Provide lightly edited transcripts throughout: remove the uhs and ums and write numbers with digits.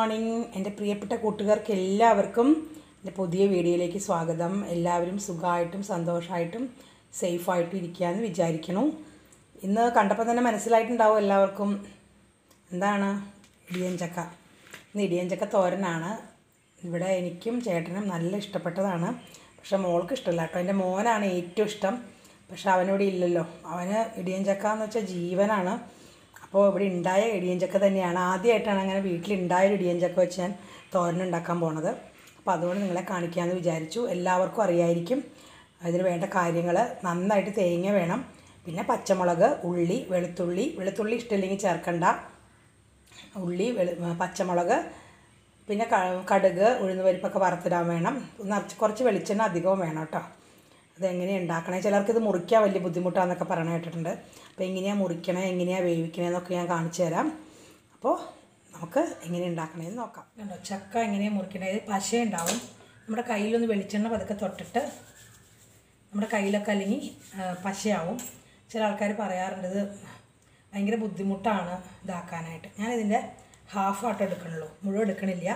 Morning എൻ്റെ പ്രിയപ്പെട്ട കൂട്ടുകാർക്ക് എല്ലാവർക്കും എൻ്റെ പുതിയ വീഡിയോയിലേക്ക് സ്വാഗതം. എല്ലാവരും സുഖമായിട്ടും സന്തോഷമായിട്ടും സേഫായിട്ടും ഇരിക്കുകയെന്ന് വിചാരിക്കണം. ഇന്ന് കണ്ടപ്പോൾ തന്നെ മനസ്സിലായിട്ടുണ്ടാവും എല്ലാവർക്കും എന്താണ് ഇടിയഞ്ചക്ക. ഇന്ന് ഇടിയഞ്ചക്ക തോരനാണ്. ഇവിടെ എനിക്കും ചേട്ടനും നല്ല ഇഷ്ടപ്പെട്ടതാണ്. പക്ഷെ മോൾക്ക് ഇഷ്ടമല്ല കേട്ടോ. എൻ്റെ മോനാണ് ഏറ്റവും ഇഷ്ടം. പക്ഷെ അവനിവിടെ ഇല്ലല്ലോ. അവന് ഇടിയഞ്ചക്ക എന്ന് വെച്ചാൽ ജീവനാണ്. അപ്പോൾ ഇവിടെ ഉണ്ടായ ഇടിയഞ്ചക്ക തന്നെയാണ്. ആദ്യമായിട്ടാണ് അങ്ങനെ വീട്ടിലുണ്ടായൊരു ഇടിയഞ്ചക്ക വെച്ച് ഞാൻ തോരനുണ്ടാക്കാൻ പോണത്. അപ്പോൾ അതുകൊണ്ട് നിങ്ങളെ കാണിക്കാമെന്ന് വിചാരിച്ചു. എല്ലാവർക്കും അറിയായിരിക്കും അതിന് വേണ്ട കാര്യങ്ങൾ. നന്നായിട്ട് തേങ്ങ വേണം, പിന്നെ പച്ചമുളക്, ഉള്ളി, വെളുത്തുള്ളി ഇഷ്ടമില്ലെങ്കിൽ ചേർക്കണ്ട. ഉള്ളി, പച്ചമുളക്, പിന്നെ കടുക്, ഉഴുന്നുപരിപ്പൊക്കെ വറുത്തിടാൻ വേണം. കുറച്ച് വെളിച്ചെണ്ണ അധികവും വേണം കേട്ടോ. അതെങ്ങനെയാണ് ഉണ്ടാക്കണേ, ചിലർക്ക് ഇത് മുറിക്കാൻ വലിയ ബുദ്ധിമുട്ടാണെന്നൊക്കെ പറഞ്ഞു കേട്ടിട്ടുണ്ട്. അപ്പോൾ എങ്ങനെയാണ് മുറിക്കണേ, എങ്ങനെയാണ് വേവിക്കണേ എന്നൊക്കെ ഞാൻ കാണിച്ചു തരാം. അപ്പോൾ നമുക്ക് എങ്ങനെ ഉണ്ടാക്കണേന്ന് നോക്കാം. കണ്ടോ, ചക്ക എങ്ങനെയാണ് മുറിക്കണേ. പശ ഉണ്ടാവും. നമ്മുടെ കയ്യിലൊന്ന് വെളിച്ചെണ്ണ പതുക്കെ തൊട്ടിട്ട് നമ്മുടെ കയ്യിലൊക്കെ അല്ലെങ്കിൽ പശയാവും. ചില ആൾക്കാർ പറയാറുണ്ട് ഇത് ഭയങ്കര ബുദ്ധിമുട്ടാണ് ഇതാക്കാനായിട്ട്. ഞാനിതിൻ്റെ ഹാഫ് ആട്ടോ എടുക്കണുള്ളൂ, മുഴുവൻ എടുക്കണില്ല.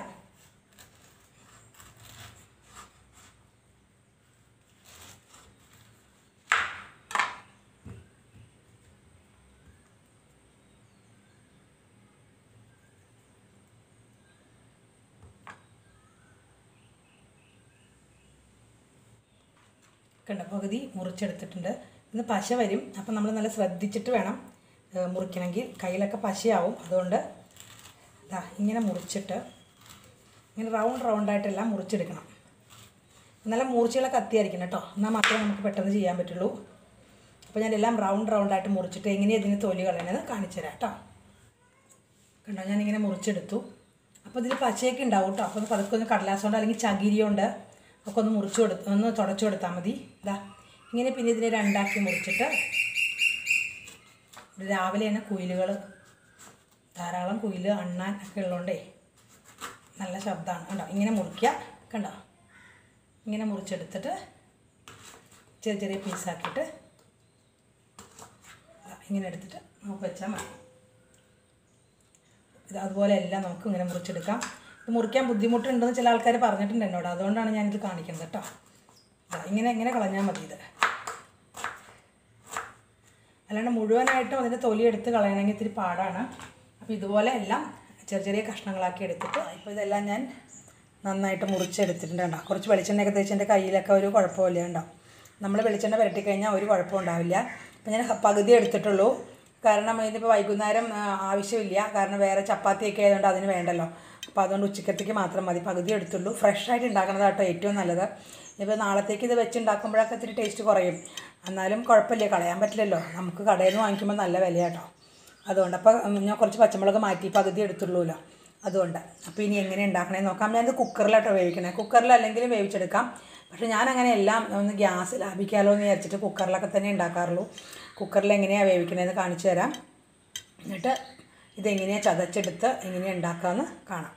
കണ്ട പകുതി മുറിച്ചെടുത്തിട്ടുണ്ട്. ഇന്ന് പശ വരും. അപ്പം നമ്മൾ നല്ല ശ്രദ്ധിച്ചിട്ട് വേണം മുറിക്കണമെങ്കിൽ. കയ്യിലൊക്കെ പശയാവും. അതുകൊണ്ട് ഇതാ ഇങ്ങനെ മുറിച്ചിട്ട് ഇങ്ങനെ റൗണ്ടായിട്ടെല്ലാം മുറിച്ചെടുക്കണം. നല്ല മൂർച്ചയുള്ള കത്തിയായിരിക്കണം കേട്ടോ, എന്നാൽ മാത്രമേ നമുക്ക് പെട്ടെന്ന് ചെയ്യാൻ പറ്റുള്ളൂ. അപ്പോൾ ഞാനെല്ലാം റൗണ്ടായിട്ട് മുറിച്ചിട്ട് എങ്ങനെയാണ് ഇതിന് തൊലി കളയണമെന്ന് കാണിച്ചു തരാം കേട്ടോ. കണ്ടോ, ഞാനിങ്ങനെ മുറിച്ചെടുത്തു. അപ്പോൾ ഇതിൽ പശയൊക്കെ ഉണ്ടാവും കേട്ടോ. അപ്പോൾ പതുക്കെ ഒന്ന് കടലാസ് കൊണ്ട് അല്ലെങ്കിൽ ചകിരി കൊണ്ട് ഒക്കെ ഒന്ന് തുടച്ചു കൊടുത്താൽ മതി. ഇതാ ഇങ്ങനെ. പിന്നെ ഇതിനെ രണ്ടാക്കി മുറിച്ചിട്ട് രാവിലെ തന്നെ കുയിലുകൾ, ധാരാളം കുയിൽ, അണ്ണാൻ ഒക്കെ ഉള്ളതുകൊണ്ടേ നല്ല ശബ്ദമാണ്. കണ്ടോ, ഇങ്ങനെ മുറിക്കുക. കണ്ടോ, ഇങ്ങനെ മുറിച്ചെടുത്തിട്ട് ചെറിയ പീസാക്കിയിട്ട് ഇങ്ങനെ എടുത്തിട്ട് നമുക്ക് വെച്ചാൽ മതി. ഇത് അതുപോലെ എല്ലാം നമുക്ക് ഇങ്ങനെ മുറിച്ചെടുക്കാം. ഇത് മുറിക്കാൻ ബുദ്ധിമുട്ടുണ്ടെന്ന് ചില ആൾക്കാർ പറഞ്ഞിട്ടുണ്ട് എന്നോട്. അതുകൊണ്ടാണ് ഞാനിത് കാണിക്കുന്നത് കേട്ടോ. ഇങ്ങനെ കളഞ്ഞാൽ മതി. ഇത് അല്ലാണ്ട് മുഴുവനായിട്ടും അതിൻ്റെ തൊലി എടുത്ത് കളയണമെങ്കിൽ ഇത്തിരി പാടാണ്. അപ്പോൾ ഇതുപോലെ എല്ലാം ചെറിയ കഷ്ണങ്ങളാക്കി എടുത്തിട്ട് ഇപ്പോൾ ഇതെല്ലാം ഞാൻ നന്നായിട്ട് മുറിച്ചെടുത്തിട്ടുണ്ട് കേട്ടോ. കുറച്ച് വെളിച്ചെണ്ണയൊക്കെ തേച്ച് എൻ്റെ കയ്യിലൊക്കെ ഒരു കുഴപ്പമില്ല കേട്ടോ. നമ്മൾ വെളിച്ചെണ്ണ പുരട്ടിക്കഴിഞ്ഞാൽ ഒരു കുഴപ്പം ഉണ്ടാവില്ല. അപ്പോൾ ഞാൻ പകുതി എടുത്തിട്ടുള്ളൂ. കാരണം ഇതിപ്പോൾ വൈകുന്നേരം ആവശ്യമില്ല. കാരണം വേറെ ചപ്പാത്തിയൊക്കെ ആയതുകൊണ്ട് അതിന് വേണ്ടല്ലോ. അപ്പോൾ അതുകൊണ്ട് ഉച്ചക്കത്തേക്ക് മാത്രം മതി. പകുതി എടുത്തുള്ളൂ. ഫ്രഷായിട്ട് ഉണ്ടാക്കുന്നത് കേട്ടോ ഏറ്റവും നല്ലത്. ഇപ്പോൾ നാളത്തേക്ക് ഇത് വെച്ചുണ്ടാക്കുമ്പോഴൊക്കെ ഇത്തിരി ടേസ്റ്റ് കുറയും. എന്നാലും കുഴപ്പമില്ല, കളയാൻ പറ്റില്ലല്ലോ. നമുക്ക് കടയിൽ നിന്ന് വാങ്ങിക്കുമ്പോൾ നല്ല വില കേട്ടോ. അതുകൊണ്ട് അപ്പോൾ ഞാൻ കുറച്ച് പച്ചമുളക് മാറ്റി പകുതി എടുത്തുള്ളൂല്ലോ. അതുകൊണ്ട് അപ്പോൾ ഇനി എങ്ങനെ ഉണ്ടാക്കണമെന്ന് നോക്കാം. ഞാനിത് കുക്കറിലാട്ടോ വേവിക്കണേ. കുക്കറിൽ അല്ലെങ്കിലും വേവിച്ചെടുക്കാം. പക്ഷേ ഞാനങ്ങനെ എല്ലാം ഒന്ന് ഗ്യാസ് ലാഭിക്കാമല്ലോ എന്ന് വിചാരിച്ചിട്ട് കുക്കറിലൊക്കെ തന്നെ ഉണ്ടാക്കാറുള്ളൂ. കുക്കറിൽ എങ്ങനെയാണ് വേവിക്കണതെന്ന് കാണിച്ചു തരാം. എന്നിട്ട് ഇതെങ്ങനെയാണ് ചതച്ചെടുത്ത് എങ്ങനെയാണ് ഉണ്ടാക്കാമെന്ന് കാണാം.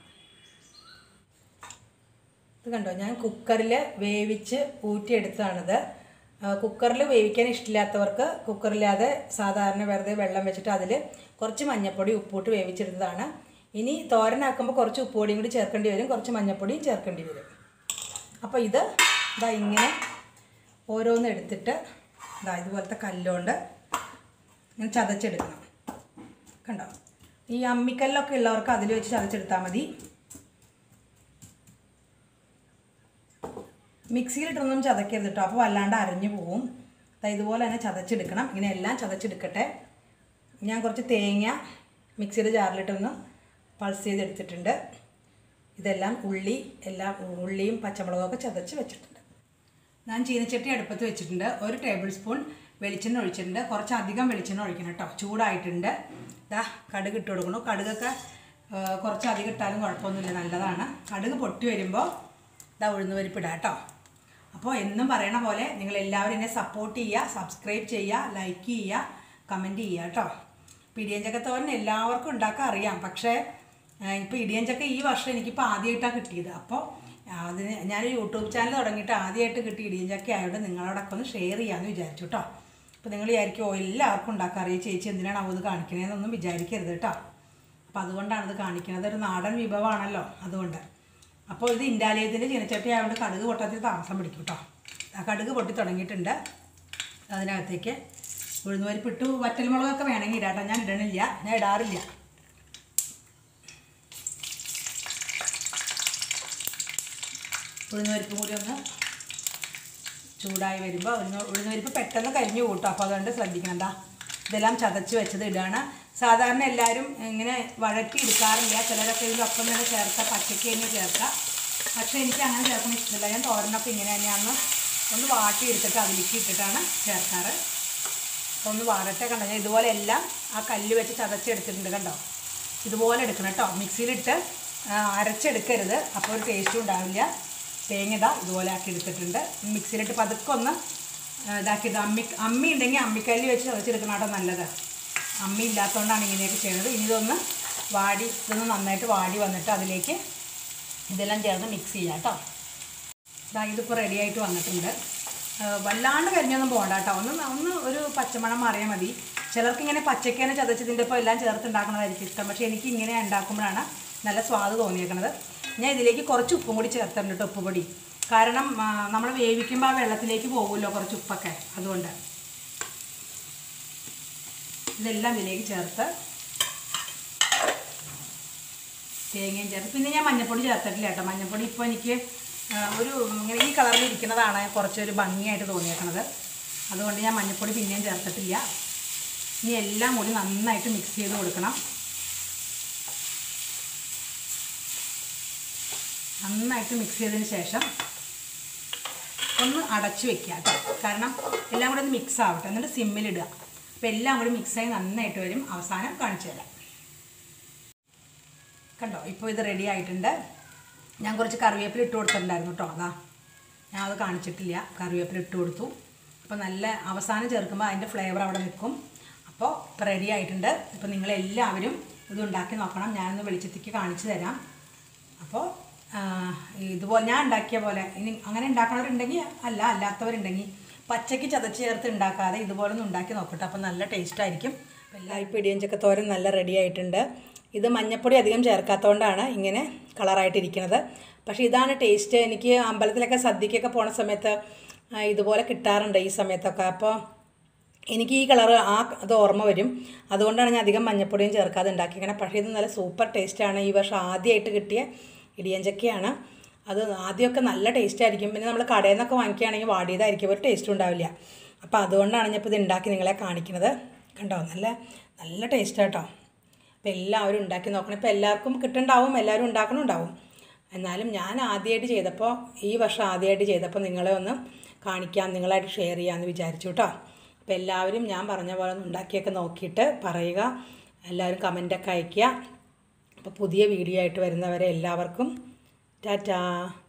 ഇത് കണ്ടോ, ഞാൻ കുക്കറിൽ വേവിച്ച് ഊറ്റിയെടുത്തതാണിത്. കുക്കറിൽ വേവിക്കാൻ ഇഷ്ടമില്ലാത്തവർക്ക് കുക്കറില്ലാതെ സാധാരണ വെറുതെ വെള്ളം വെച്ചിട്ട് അതിൽ കുറച്ച് മഞ്ഞൾപ്പൊടി ഉപ്പിട്ട് വേവിച്ചെടുത്തതാണ്. ഇനി തോരനാക്കുമ്പോൾ കുറച്ച് ഉപ്പുപൊടിയും കൂടി ചേർക്കേണ്ടി വരും, കുറച്ച് മഞ്ഞൾപ്പൊടിയും ചേർക്കേണ്ടി വരും. അപ്പോൾ ഇതാ ഇങ്ങനെ ഓരോന്ന് എടുത്തിട്ട് ഇതുപോലത്തെ കല്ലുകൊണ്ട് ഇങ്ങനെ ചതച്ചെടുക്കണം. കണ്ടോ, ഈ അമ്മിക്കല്ലൊക്കെ ഉള്ളവർക്ക് അതിൽ വെച്ച് ചതച്ചെടുത്താൽ മതി. മിക്സിയിലിട്ടൊന്നും ചതക്കരുത് കേട്ടോ, അപ്പോൾ വല്ലാണ്ട് അരഞ്ഞു പോവും. ഇതുപോലെ തന്നെ ചതച്ചെടുക്കണം. ഇങ്ങനെ എല്ലാം ചതച്ചെടുക്കട്ടെ. ഞാൻ കുറച്ച് തേങ്ങ മിക്സിയുടെ ജാറിലിട്ടൊന്ന് പൾസ് ചെയ്തെടുത്തിട്ടുണ്ട്. ഇതെല്ലാം ഉള്ളിയും പച്ചമുളകൊക്കെ ചതച്ച് വെച്ചിട്ടുണ്ട്. ഞാൻ ചീനച്ചട്ടി അടുപ്പത്ത് വെച്ചിട്ടുണ്ട്. 1 ടേബിൾ സ്പൂൺ വെളിച്ചെണ്ണ ഒഴിച്ചിട്ടുണ്ട്. കുറച്ചധികം വെളിച്ചെണ്ണ ഒഴിക്കണം കേട്ടോ. ചൂടായിട്ടുണ്ട്. കടുക് ഇട്ട് കൊടുക്കണം. കടുകൊക്കെ കുറച്ചധികം ഇട്ടാലും കുഴപ്പമൊന്നുമില്ല, നല്ലതാണ്. കടുക് പൊട്ടി വരുമ്പോൾ ഉഴുന്നുപരിപ്പിടാം കേട്ടോ. അപ്പോൾ എന്നും പറയണ പോലെ നിങ്ങളെല്ലാവരും എന്നെ സപ്പോർട്ട് ചെയ്യുക, സബ്സ്ക്രൈബ് ചെയ്യുക, ലൈക്ക് ചെയ്യുക, കമൻറ്റ് ചെയ്യുക കേട്ടോ. ഇപ്പോൾ ഇടിയഞ്ചക്ക തോരൻ എല്ലാവർക്കും ഉണ്ടാക്കാൻ അറിയാം. പക്ഷേ ഇപ്പോൾ ഇടിയഞ്ചക്ക ഈ വർഷം എനിക്കിപ്പോൾ ആദ്യമായിട്ടാണ് കിട്ടിയത്. അപ്പോൾ അതിന് ഞാനൊരു യൂട്യൂബ് ചാനൽ തുടങ്ങിയിട്ട് ആദ്യമായിട്ട് കിട്ടിയ ഇടിയഞ്ചക്ക ആയതുകൊണ്ട് നിങ്ങളോടൊക്കെ ഒന്ന് ഷെയർ ചെയ്യാമെന്ന് വിചാരിച്ചു കേട്ടോ. അപ്പോൾ നിങ്ങൾ വിചാരിക്കും എല്ലാവർക്കും ഉണ്ടാക്കാൻ അറിയാം, ചേച്ചി എന്തിനാണ് അവത് കാണിക്കണേന്നൊന്നും വിചാരിക്കരുത് കേട്ടോ. അപ്പോൾ അതുകൊണ്ടാണ് ഇത് കാണിക്കുന്നത്. ഒരു നാടൻ വിഭവമാണല്ലോ, അതുകൊണ്ട്. അപ്പോൾ ഇത് ഇൻഡാലിയത്തിൻ്റെ ചീനച്ചട്ടി ആയതുകൊണ്ട് കടുക് പൊട്ടത്തിൽ താമസം പിടിക്കും കേട്ടോ. ആ കടുക് പൊട്ടി തുടങ്ങിയിട്ടുണ്ട്. അതിനകത്തേക്ക് ഉഴുന്നുപരിപ്പ് ഇട്ടു. വറ്റൽമുളകൊക്കെ വേണമെങ്കിൽ ഇടാട്ടോ, ഞാൻ ഇടണില്ല, ഞാൻ ഇടാറില്ല. ഉഴുന്നുപരിപ്പും കൂടി ഒന്ന് ചൂടായി വരുമ്പോൾ ഉഴുന്നുപരിപ്പ് പെട്ടെന്ന് കരിഞ്ഞു കൂട്ടും. അപ്പോൾ അതുകൊണ്ട് ശ്രദ്ധിക്കണ്ട. ഇതെല്ലാം ചതച്ച് വെച്ചത് ഇടാണ്. സാധാരണ എല്ലാവരും ഇങ്ങനെ വഴറ്റി എടുക്കാറില്ല. ചിലരൊക്കെ ഇതിലൊപ്പം തന്നെ ചേർക്കുക, പച്ചയ്ക്ക് തന്നെ ചേർക്കുക. പക്ഷേ എനിക്ക് അങ്ങനെ ചേർക്കാൻ ഇഷ്ടമില്ല. ഞാൻ തോരനൊക്കെ ഇങ്ങനെ തന്നെയാണ് ഒന്ന് വാട്ടി എടുത്തിട്ട് അതിലേക്ക് ഇട്ടിട്ടാണ് ചേർക്കാറ്. അപ്പോൾ ഒന്ന് വാടട്ടെ. കണ്ടോ, ഞാൻ ഇതുപോലെ എല്ലാം ആ കല്ല് വെച്ച് ചതച്ചെടുത്തിട്ടുണ്ട്. കണ്ടോ, ഇതുപോലെ എടുക്കണം കേട്ടോ. മിക്സിയിലിട്ട് അരച്ചെടുക്കരുത്, അപ്പോൾ ഒരു ടേസ്റ്റും ഉണ്ടാവില്ല. തേങ്ങ ഇതുപോലെ ആക്കി എടുത്തിട്ടുണ്ട്. മിക്സിയിലിട്ട് പതുക്കെ ഒന്ന് ഇതാക്കിയിട്ട് അമ്മി ഉണ്ടെങ്കിൽ അമ്മിക്കല്ല് വെച്ച് ചതച്ചെടുക്കണം കേട്ടോ, നല്ലത്. അമ്മി ഇല്ലാത്തതുകൊണ്ടാണ് ഇങ്ങനെയൊക്കെ ചെയ്യുന്നത്. ഇനി ഇതൊന്ന് നന്നായിട്ട് വാടി വന്നിട്ട് അതിലേക്ക് ഇതെല്ലാം ചേർന്ന് മിക്സ് ചെയ്യാം കേട്ടോ. ഇതിപ്പോൾ റെഡി ആയിട്ട് വന്നിട്ടുണ്ട്. വല്ലാണ്ട് കരിഞ്ഞൊന്നും പോകണ്ട കേട്ടോ. ഒന്ന് ഒരു പച്ചമണം മാറിയാൽ മതി. ചിലർക്ക് ഇങ്ങനെ പച്ചക്കന്നെ ചതച്ചതിൻ്റെ ഇപ്പോൾ എല്ലാം ചേർത്തുണ്ടാക്കണതായിരിക്കും ഇഷ്ടം. പക്ഷേ എനിക്ക് ഇങ്ങനെ ഉണ്ടാക്കുമ്പോഴാണ് നല്ല സ്വാദ് തോന്നിയേക്കണത്. ഞാൻ ഇതിലേക്ക് കുറച്ച് ഉപ്പും കൂടി ചേർത്തിട്ടുണ്ട് കേട്ടോ, ഉപ്പ് പൊടി. കാരണം നമ്മൾ വേവിക്കുമ്പോൾ ആ വെള്ളത്തിലേക്ക് പോകുമല്ലോ കുറച്ച് ഉപ്പൊക്കെ, അതുകൊണ്ട്. ഇതെല്ലാം ഇതിലേക്ക് ചേർത്ത് തേങ്ങയും ചേർത്ത്. പിന്നെ ഞാൻ മഞ്ഞൾപ്പൊടി ചേർത്തിട്ടില്ല കേട്ടോ. മഞ്ഞൾപ്പൊടി ഇപ്പോൾ എനിക്ക് ഒരു ഇങ്ങനെ ഈ കളറിൽ ഇരിക്കുന്നതാണ് കുറച്ചൊരു ഭംഗിയായിട്ട് തോന്നിയേക്കണത്. അതുകൊണ്ട് ഞാൻ മഞ്ഞൾപ്പൊടി പിന്നെയും ചേർത്തിട്ടില്ല. ഇനി എല്ലാം കൂടി നന്നായിട്ട് മിക്സ് ചെയ്ത് കൊടുക്കണം. നന്നായിട്ട് മിക്സ് ചെയ്തതിന് ശേഷം ഒന്ന് അടച്ചു വെക്കുക കേട്ടോ. കാരണം എല്ലാം കൂടി ഒന്ന് മിക്സ് ആവട്ടെ. എന്നിട്ട് സിമ്മിലിടുക. അപ്പോൾ എല്ലാം കൂടി മിക്സായി നന്നായിട്ട് വരും. അവസാനം കാണിച്ചു തരാം. കണ്ടോ, ഇപ്പോൾ ഇത് റെഡി ആയിട്ടുണ്ട്. ഞാൻ കുറച്ച് കറിവേപ്പില ഇട്ട് കൊടുത്തിട്ടുണ്ടായിരുന്നു കേട്ടോ. ഞാൻ അത് കാണിച്ചിട്ടില്ല. കറിവേപ്പില ഇട്ട് കൊടുത്തു. അപ്പോൾ നല്ല അവസാനം ചേർക്കുമ്പോൾ അതിൻ്റെ ഫ്ലേവർ അവിടെ നിൽക്കും. അപ്പോൾ ഇപ്പോൾ റെഡി ആയിട്ടുണ്ട്. ഇപ്പോൾ നിങ്ങളെല്ലാവരും ഇത് ഉണ്ടാക്കി നോക്കണം. ഞാനൊന്ന് വെളിച്ചത്തേക്ക് കാണിച്ചു തരാം. അപ്പോൾ ഇതുപോലെ ഞാൻ ഉണ്ടാക്കിയ പോലെ ഇനി അങ്ങനെ ഉണ്ടാക്കണവരുണ്ടെങ്കിൽ അല്ലാത്തവരുണ്ടെങ്കിൽ പച്ചയ്ക്ക് ചതച്ച് ചേർത്ത് ഉണ്ടാക്കാതെ ഇതുപോലെ ഒന്ന് ഉണ്ടാക്കി നോക്കട്ടെ. അപ്പോൾ നല്ല ടേസ്റ്റായിരിക്കും. എല്ലായ്പ്പോൾ ഇടിയഞ്ചക്ക തോരൻ നല്ല റെഡി ആയിട്ടുണ്ട്. ഇത് മഞ്ഞൾപ്പൊടി അധികം ചേർക്കാത്തതുകൊണ്ടാണ് ഇങ്ങനെ കളറായിട്ടിരിക്കുന്നത്. പക്ഷേ ഇതാണ് ടേസ്റ്റ്. എനിക്ക് അമ്പലത്തിലൊക്കെ സദ്യക്കൊക്കെ പോണ സമയത്ത് ഇതുപോലെ കിട്ടാറുണ്ട് ഈ സമയത്തൊക്കെ. അപ്പോൾ എനിക്ക് ഈ കളറ് അത് ഓർമ്മ വരും. അതുകൊണ്ടാണ് ഞാൻ അധികം മഞ്ഞൾപ്പൊടിയും ചേർക്കാതെ ഉണ്ടാക്കിയിരിക്കുന്നത്. പക്ഷേ ഇത് നല്ല സൂപ്പർ ടേസ്റ്റാണ്. ഈ വർഷം ആദ്യമായിട്ട് കിട്ടിയ ഇടിയഞ്ചക്കയാണ്. അത് ആദ്യമൊക്കെ നല്ല ടേസ്റ്റായിരിക്കും. പിന്നെ നമ്മൾ കടയിൽ നിന്നൊക്കെ വാങ്ങിക്കുകയാണെങ്കിൽ വാടിയതായിരിക്കും, ഒരു ടേസ്റ്റും ഉണ്ടാവില്ല. അപ്പോൾ അതുകൊണ്ടാണ് ഞാൻ ഇപ്പോൾ ഇത് ഉണ്ടാക്കി നിങ്ങളെ കാണിക്കുന്നത്. കണ്ടോ, നല്ല ടേസ്റ്റ് കേട്ടോ. അപ്പോൾ എല്ലാവരും ഉണ്ടാക്കി നോക്കണം. ഇപ്പോൾ എല്ലാവർക്കും കിട്ടുന്നുണ്ടാവും, എല്ലാവരും ഉണ്ടാക്കണുണ്ടാവും. എന്നാലും ഞാൻ ആദ്യമായിട്ട് ചെയ്തപ്പോൾ, ഈ വർഷം ആദ്യമായിട്ട് ചെയ്തപ്പോൾ നിങ്ങളെ ഒന്ന് കാണിക്കാം, നിങ്ങളായിട്ട് ഷെയർ ചെയ്യാമെന്ന് വിചാരിച്ചു കേട്ടോ. അപ്പോൾ എല്ലാവരും ഞാൻ പറഞ്ഞ പോലെ ഒന്ന് ഉണ്ടാക്കിയൊക്കെ നോക്കിയിട്ട് പറയുക. എല്ലാവരും കമൻറ്റൊക്കെ അയയ്ക്കുക. അപ്പോൾ പുതിയ വീഡിയോ ആയിട്ട് വരുന്നവരെ എല്ലാവർക്കും ടാറ്റാ.